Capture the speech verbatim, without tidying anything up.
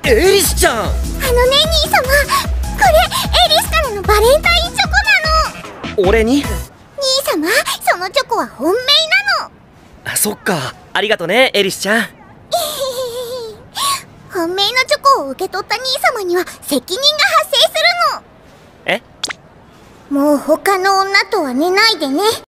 エリスちゃん。あのね兄様、これエリスからのバレンタインチョコなの。 俺に？兄様、そのチョコは本命なの。 あ、そっか。ありがとねエリスちゃん。 本命のチョコを受け取った兄様には責任が発生するの。 え？ もう他の女とは寝ないでね。